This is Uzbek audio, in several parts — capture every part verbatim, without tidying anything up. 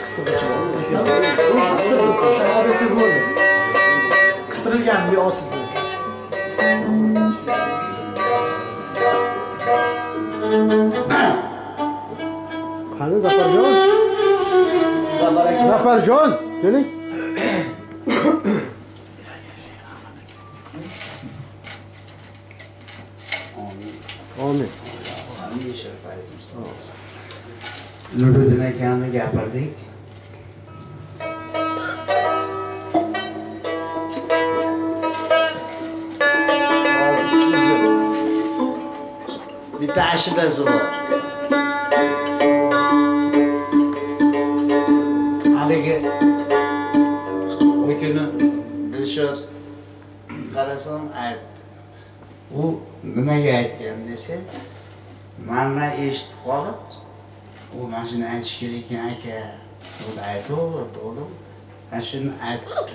qistirg'ichi bo'lsa. Bu shu qistirg'ich qo'shiq. Olib siz bo'ldi. Qistirgan bir olsiz bo'ldi. Qani Zafarjon? Zafarjon, keling. Amin. Nuriddin akamni gapirdik. Bitta ashidasi bor. Haligi o'kini Dilshod qarasam aytdi. U nimaga aytgan desa, mana eshitib qolib, u mana shuni aytish kerak ekan aka. U aytdi, to'g'ri. Ana shuni aytdi.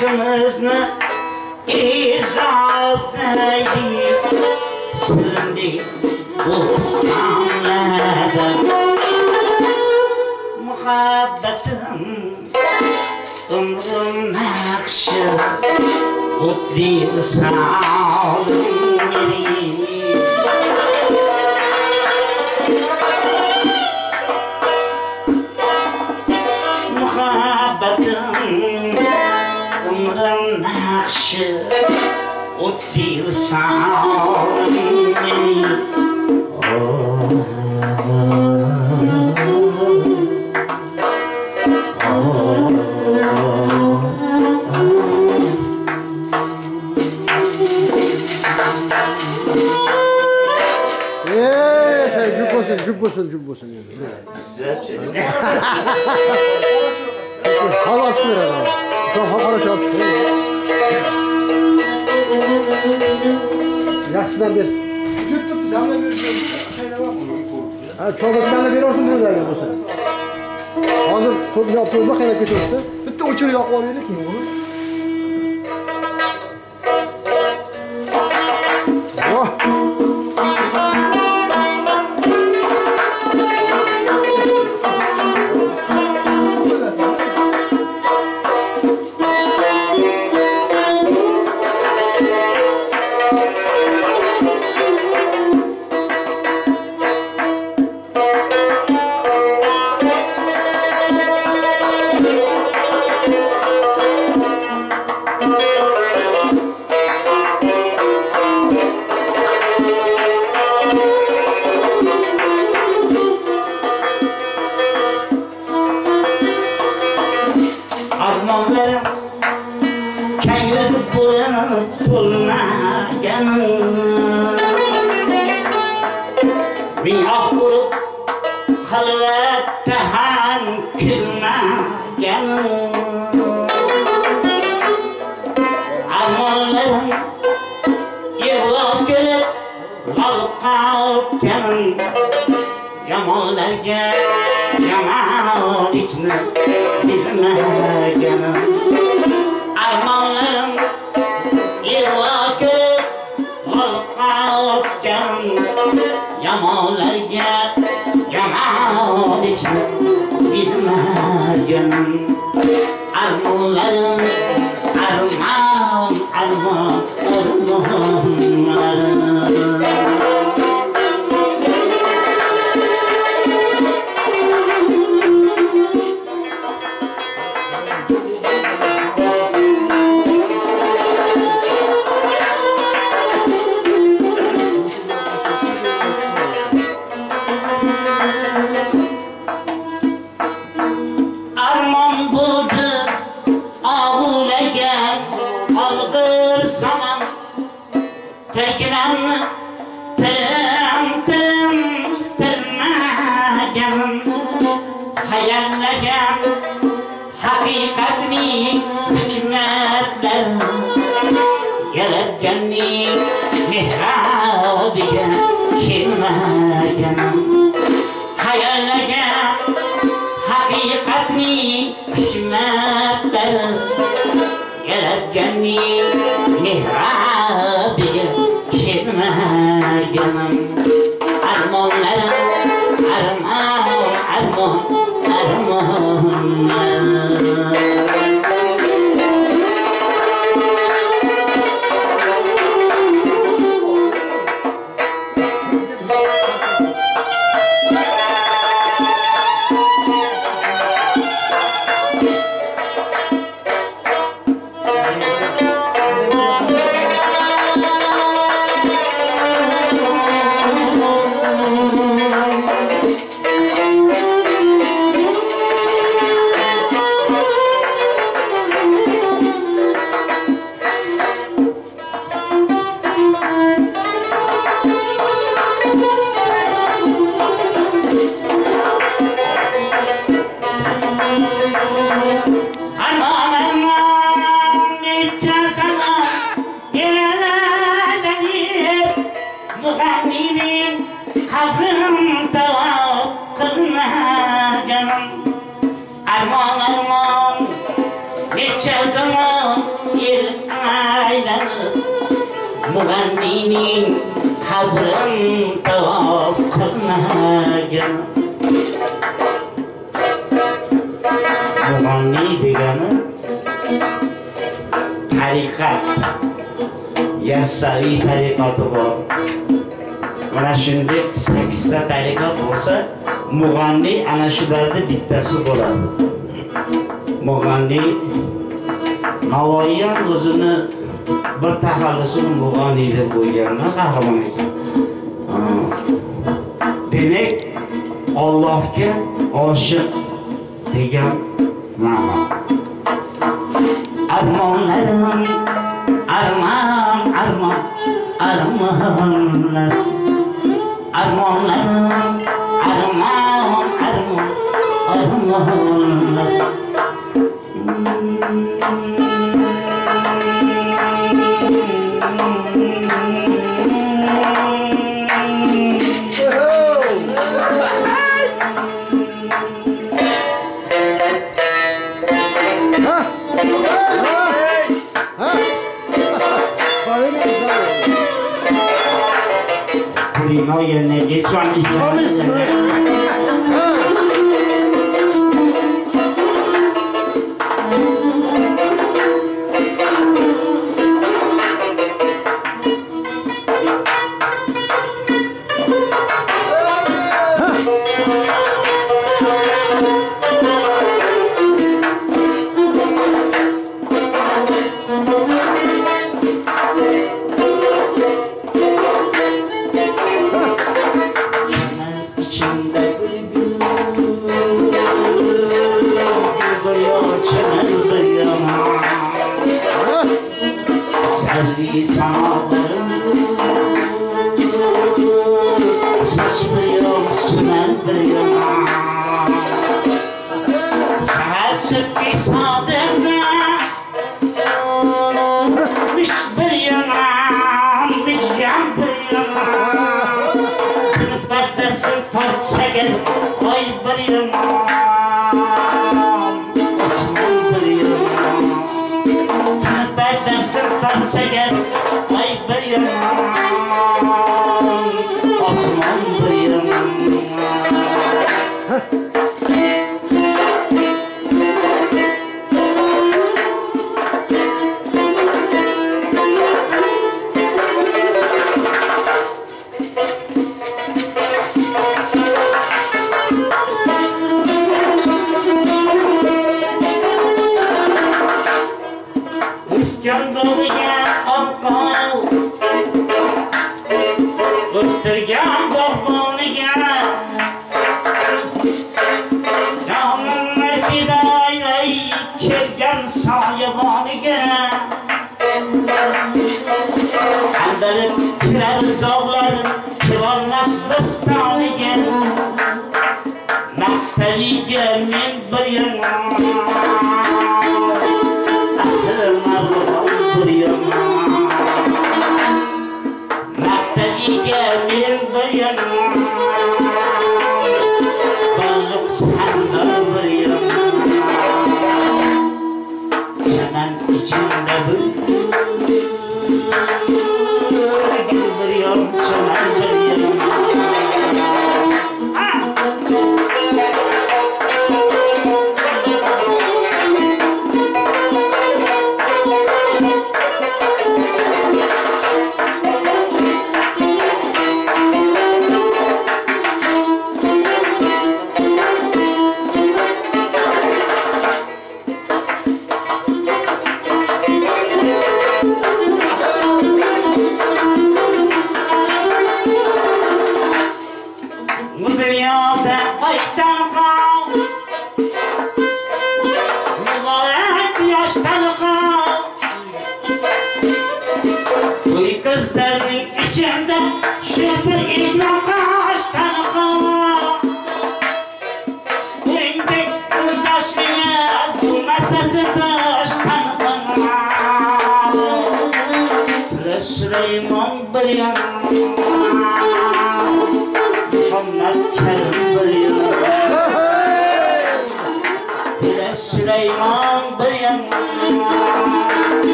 aşkımızı izazlayıp söndü bostanlarda. Muhabbetim ömrüm nakşı mutlu sağlım beni. Muhabbetim ömrüm nakşı mutlu sağlım beni. Eee şey cüp olsun, cüp olsun, cüp olsun yani. Hal alıp çıkıyor adam. İslam hal hal alıp çıkıyor. Yaxşıdan bersin. Jüt tuttu, damla vereceğim. Ha, çorbasından da veriyorsun bunu zaten bu sene. Hazır top yaptığımda kaynap getiriyorsun. Bitta o'chirib yoqib olaylik keyin buni. Oh! Armonlarım kayıp bulup tulmaganım. Riyah vurup halvette han külmaganım. Armonlarım yığılıp gelip alqayotganim. Yamonlarga yomonlikni bilmaganim. Armonlarim yig'lab kelib alqayotganim. Yomonlarga yomonlikni bilmaganim. Armonlarim armon armon armonlarim. Armon buldu ağulagan algır zaman. Telginamni tilim tilim tilmaganim. Hayallagan haqiqatning hikmatlari. Yaratganning mehrobiga kelmaganim. Hayallagan haqiqatning hikmatlari. Yaratganning mehrobiga kelmaganim. Armonlarim armon armon armonlarim. Armon armon necha zamon el aylanib mug'anniyning qabrin tavof qilmagan. Mug'anniy degani tariqat, Yassaviy tariqati bor. Mana shunday sakkizta tariqat bo'lsa, mug'anniy ana shularning bittasi bo'ladi. Mug'anniy Navoiy ham o'zini bir taxallusini mug'anniy deb qo'yganlar, qahramon ekan. Demak, Allohga oshiq degan ma'no. Armonlarim, armon, armon, armonlar. Armonlarim, armon, armon, armonlar. No, you need this one is promise.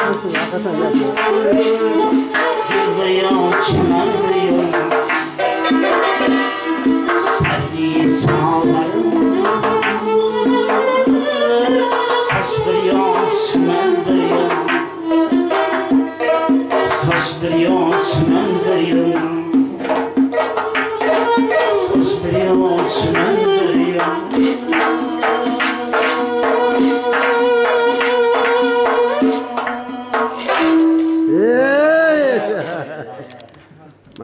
Haklısın, hakikaten yapıyor. Yılıyor, çınarıyor. Servi sağlarım. Saç bir yansıman dayım. Saç bir yansıman dayım. Saç bir yansıman